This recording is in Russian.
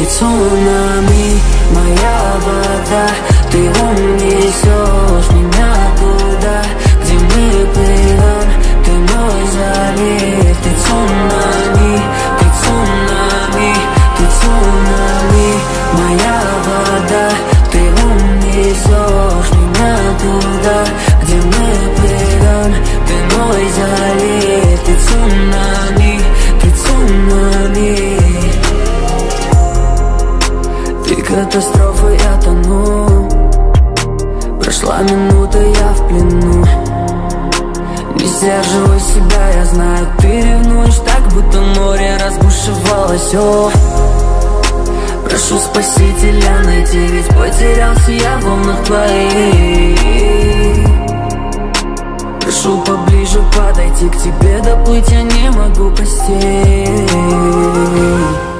ты цунами, моя вода. Ты унесешь меня туда, где мы плывем, ты мой залив. Ты цунами, ты цунами, ты цунами, моя вода. Ты унесешь меня туда, где мы плывем, ты мой залив. Ты цунами, ты цунами. Ты катастрофа, я тону. Прошла минута, я в плену. Не сдерживай себя, я знаю, ты ревнуешь так, будто море разбушевалось, все. Прошу спасителя найти, ведь потерялся я в волнах твоих. Прошу поближе подойти к тебе, доплыть я не могу постичь.